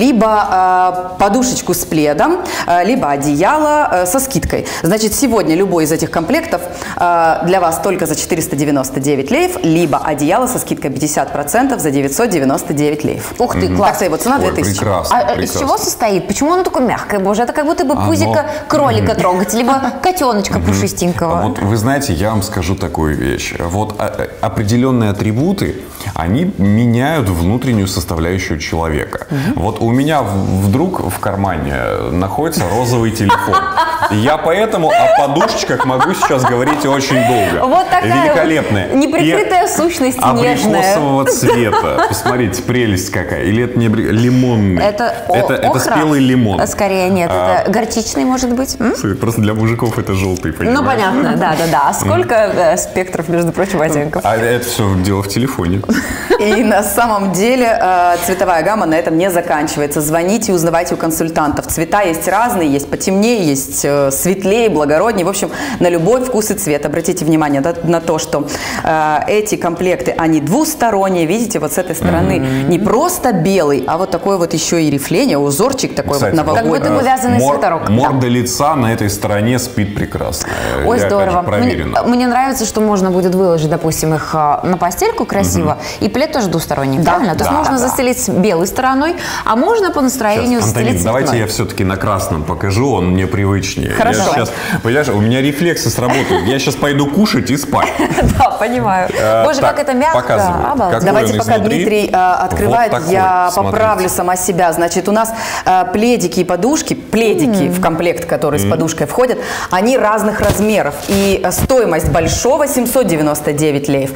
либо подушечку с пледом, либо одеяло со скидкой. Значит, сегодня любой из этих комплектов для вас только за 499 леев, либо одеяло со скидкой 50% за 999 леев. Ух ты, класс. Так, его цена 2000. Прекрасно. Из чего состоит? Почему оно такое мягкое, боже? Это как будто бы пузико кролика трогать, либо котеночка пушистенького. Вот вы знаете, я вам скажу такую вещь. Вот определенные атрибуты, они меняют внутреннюю составляющую человека. Вот у меня вдруг в кармане находится розовый телефон. Я поэтому о подушечках могу сейчас говорить очень долго. Вот такая великолепная. Неприкрытая сущность нежная. Абрикосового цвета. Посмотрите, прелесть какая. Или это не лимонный? Это спелый лимон. Скорее нет, это горчичный, может быть. Просто для мужиков это желтый, понимаешь? Ну, понятно, да. А сколько спектров, между прочим, оттенков? А это все дело в телефоне. И на самом деле цветовая гамма на этом не заканчивается. Звоните, узнавайте у консультантов. Цвета есть разные, есть потемнее, есть светлее, благороднее. В общем, на любой вкус и цвет. Обратите внимание на то, что эти комплекты, они двусторонние. Видите, вот с этой стороны не просто белый, а вот такой вот еще и рифление, узорчик такой. Кстати, вот новогодний. Как будто бы вязаный свитерок. Морда лица на этой стороне спит прекрасно. Ой, здорово. Мне нравится, что можно будет выложить, допустим, их на постельку красиво, и плед тоже двусторонний, правильно? То есть можно застелить белой стороной, а можно по настроению застелить цветной. Давайте я все-таки на красном покажу, он мне привычнее. Хорошо. Понимаешь, у меня рефлексы сработают. Я сейчас пойду кушать и спать. Да, понимаю. Боже, как это мягко. Давайте, пока Дмитрий открывает, я поправлю сама себя. Значит, у нас пледики и подушки, в комплект, которые с подушкой входят, они разных размеров. И стоимость большого 799 леев.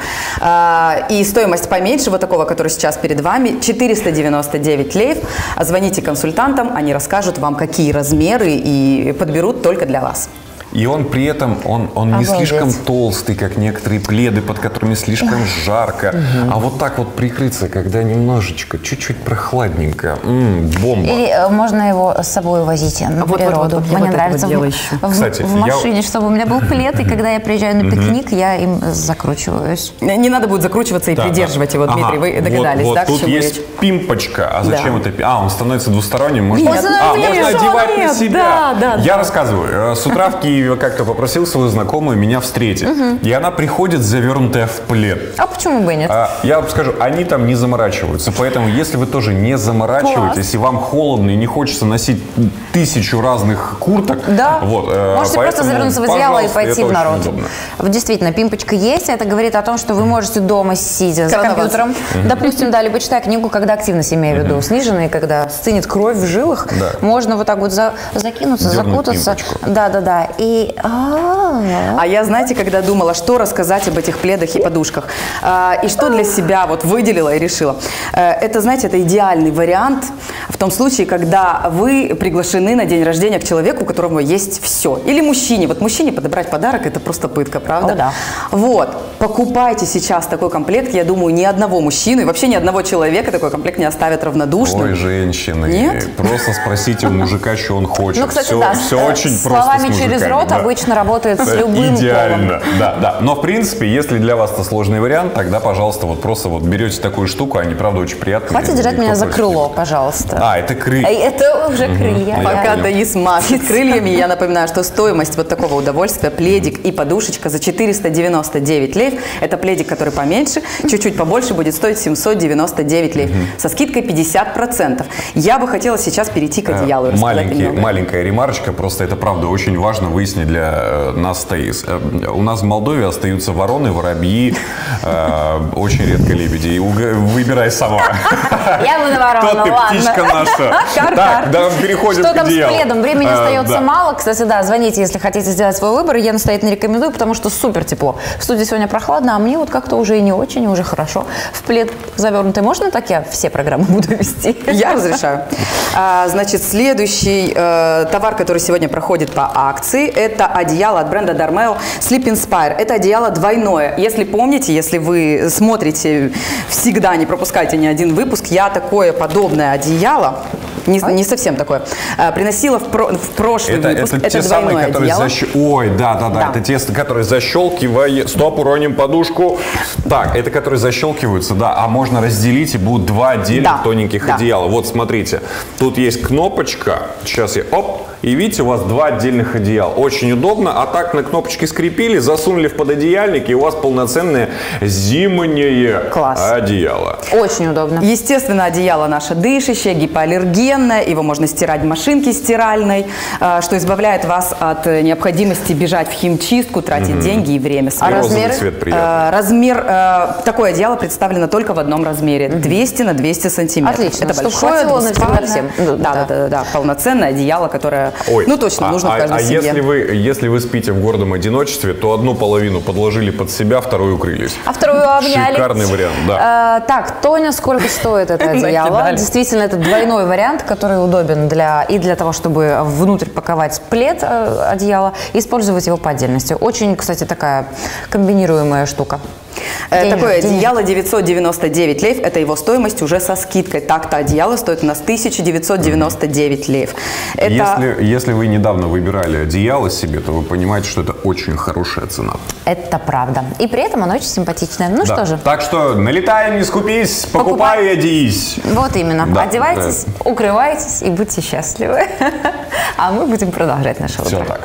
И стоимость поменьше, вот такого, который сейчас перед вами, 499 леев. Звоните консультантам, они расскажут вам, какие размеры, и подберут только для вас. И он при этом, он не слишком толстый, как некоторые пледы, под которыми слишком жарко. А вот так вот прикрыться, когда немножечко, чуть-чуть прохладненько. Бомба. Или можно его с собой возить на природу. Мне нравится в машине, чтобы у меня был плед, и когда я приезжаю на пикник, я им закручиваюсь. Не надо будет закручиваться и придерживать его, Дмитрий, вы догадались, да? Тут есть пимпочка. А зачем это? Он становится двусторонним. Можно одевать на себя. Я рассказываю. С утра в Киеве я как-то попросил свою знакомую меня встретить. И она приходит завернутая в плед. А почему бы и нет? Я вам скажу, они там не заморачиваются. Поэтому, если вы тоже не заморачиваетесь, и вам холодно, и не хочется носить 1000 разных курток, вот, можете просто завернуться в одеяло и пойти в народ. Действительно, пимпочка есть. Это говорит о том, что вы можете дома, сидя за компьютером, допустим, либо читая книгу, когда активность, имею в виду, сниженная, когда стынет кровь в жилах, можно вот так вот закинуться, закутаться. Да. И... А я, знаете, когда думала, что рассказать об этих пледах и подушках, и что для себя вот выделила и решила. Это, знаете, это идеальный вариант в том случае, когда вы приглашены на день рождения к человеку, у которого есть все. Или мужчине. Вот мужчине подобрать подарок – это просто пытка, правда? О, да. Вот. Покупайте сейчас такой комплект. Я думаю, ни одного мужчину и вообще ни одного человека такой комплект не оставит равнодушным. Ой, женщины. Нет? Просто спросите у мужика, что он хочет. Ну, кстати, все очень просто словами через рот обычно работает с любым идеально. полом. Да. Но, в принципе, если для вас это сложный вариант, тогда, пожалуйста, вот просто вот берете такую штуку, они, правда, очень приятные. Хватит держать меня за крыло, пожалуйста. Это крылья. Это уже крылья. Пока Таис машет крыльями, я напоминаю, что стоимость вот такого удовольствия, пледик и подушечка за 499 лейв. Это пледик, который поменьше, чуть-чуть побольше будет стоить 799 лейв. Со скидкой 50%. Я бы хотела сейчас перейти к одеялу. Маленькая ремарочка, просто это правда очень важно выяснить для нас, Таис. У нас в Молдове остаются вороны, воробьи, очень редко лебеди. Выбирай сама. Я буду ворона, ладно. Птичка наша. Так, да, переходим к одеялу. Что там с пледом? Времени остается мало. Кстати, звоните, если хотите сделать свой выбор. Я настоятельно рекомендую, потому что супер тепло. В студии сегодня прохладно, а мне вот как-то уже и не очень, уже хорошо. В плед завернутый можно, так я все программы буду вести? Я разрешаю. Значит, следующий товар, который сегодня проходит по акции, это одеяло от бренда Dormeo Sleep Inspire. Это одеяло двойное. Если помните, если вы смотрите всегда, не пропускайте ни один выпуск, я такое подобное одеяло, не совсем такое, приносила в прошлый выпуск. Это те самые, которые Ой, да. Это те, которые защелкивают. Стоп, уроним подушку. Так, это которые защелкиваются, а можно разделить, и будут два отдельных тоненьких одеяла. Вот, смотрите, тут есть кнопочка. Сейчас и видите, у вас два отдельных одеяла. Очень удобно. А так на кнопочке скрепили, засунули в пододеяльник, и у вас полноценное зимнее одеяло. Очень удобно. Естественно, одеяло наше дышащее, гипоаллергенное. Его можно стирать в машинке стиральной, что избавляет вас от необходимости бежать в химчистку, тратить деньги и время. А размер? Такое одеяло представлено только в одном размере. 200 на 200 сантиметров. Отлично. Это большое, всем. Да. Полноценное одеяло, которое, точно нужно в каждой семье. Если вы спите в гордом одиночестве, то одну половину подложили под себя, вторую укрылись. А вторую обняли. Шикарный вариант, да. Так, Тоня, сколько стоит это одеяло? Действительно, это двойной вариант, который удобен для того, чтобы внутрь паковать плед одеяла, и использовать его по отдельности. Очень, кстати, такая комбинируемая штука. Такое одеяло 999 лейв, это его стоимость уже со скидкой. Так-то одеяло стоит у нас 1999 лейв. Если вы недавно выбирали одеяло себе, то вы понимаете, что это очень хорошая цена. Это правда. И при этом оно очень симпатичное. Ну что же. Так что налетай, не скупись, покупай и одеись. Вот именно. Одевайтесь, укрывайтесь и будьте счастливы. А мы будем продолжать наше утро. Все так.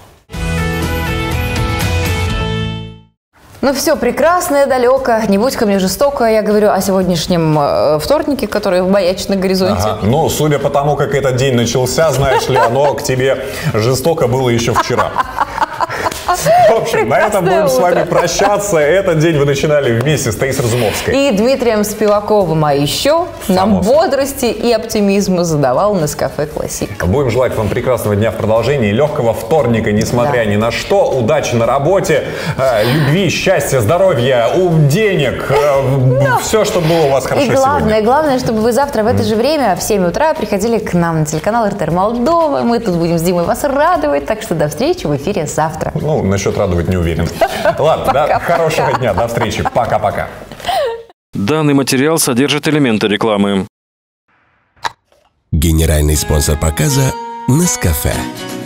Ну все, прекрасное, далеко, не будь ко мне жестоко. Я говорю о сегодняшнем вторнике, который маячит на горизонте. Ну, судя по тому, как этот день начался, знаешь ли, оно к тебе жестоко было еще вчера. В общем, на этом будем с вами прощаться. Этот день вы начинали вместе с Таисой Разумовской и Дмитрием Спиваковым. А еще нам бодрости и оптимизма задавал Нескафе Классик. Будем желать вам прекрасного дня в продолжении, легкого вторника, несмотря ни на что. Удачи на работе, любви, счастья, здоровья, денег, все, чтобы было у вас хорошо сегодня. И главное, чтобы вы завтра в это же время в 7 утра приходили к нам на телеканал РТР Молдова. Мы тут будем с Димой вас радовать, так что до встречи в эфире завтра. Ну, насчет радовать не уверен. Ладно, хорошего дня, до встречи, пока-пока. Данный материал содержит элементы рекламы. Генеральный спонсор показа Нескафе.